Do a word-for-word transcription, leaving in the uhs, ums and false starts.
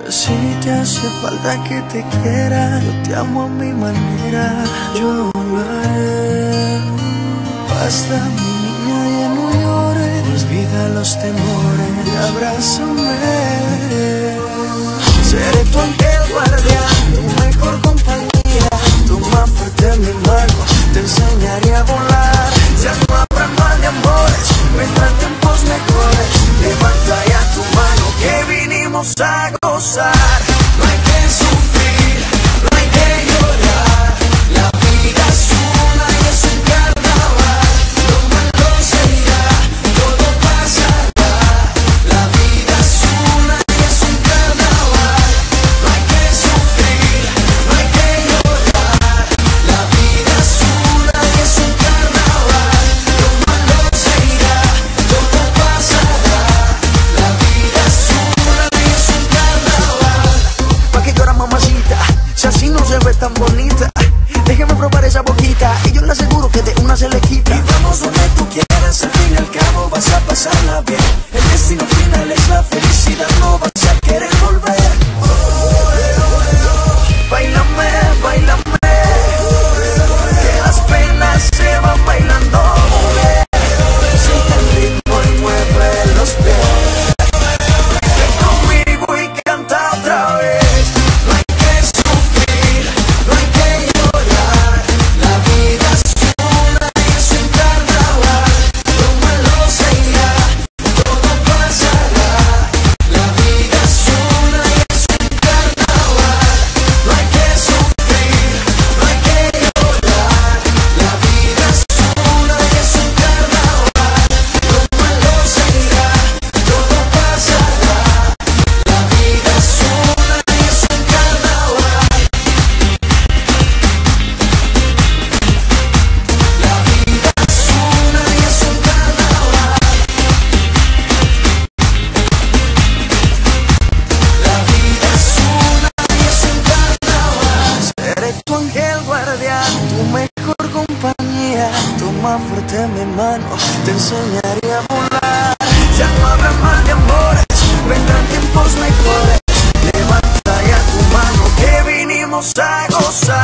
Si te hace falta que te quiera, yo te amo a mi manera, yo lo haré. Basta, mi niña, ya no llores, olvida los temores y abrázame. Seré tu ángel guardián, tu mejor compañía, tu más fuerte en mi mano, te enseñaré a volar. Ya no habrá mal de amores, vendrán tiempos mejores. Levanta ya tu mano que vinimos a gozar. No hay que sufrir, no hay que llorar. La vida es una y es un carnaval. Lo malo se irá, todo pasará. La vida es una y es un carnaval. No hay que sufrir, no hay que llorar. La vida es una y es un carnaval. Lo malo se irá, todo pasará. La vida es una y es un carnaval. ¿Pa' qué llora, mamacita? Si así no se ve tan bonita, déjeme probar esa boquita y yo le aseguro que de una se le quita. Y vamos donde tú quieras, al fin y al cabo vas a pasarla bien. El destino final es la felicidad, no vas a querer volver. Oh, oh, oh, oh. Báilame, báilame, que las penas se van bailando. Siente el ritmo y mueve los pies. Ven conmigo y canta otra vez. No hay que sufrir, no hay que llorar. La vida es una y es un carnaval. Lo malo se irá, todo pasará. La vida es una y es un carnaval. No hay que sufrir, no hay que llorar. La vida es una y es un carnaval. Lo malo se irá, todo pasará. La vida es una y es un carnaval. La vida es una y es un carnaval. La vida es una y es un carnaval. Seré tu ángel guardián, tu mejor compañía, tu más fuerte en mi mano, te enseñaré a volar. Ya no habrá mal de amores, vendrán tiempos mejores. Levanta ya tu mano que vinimos a gozar.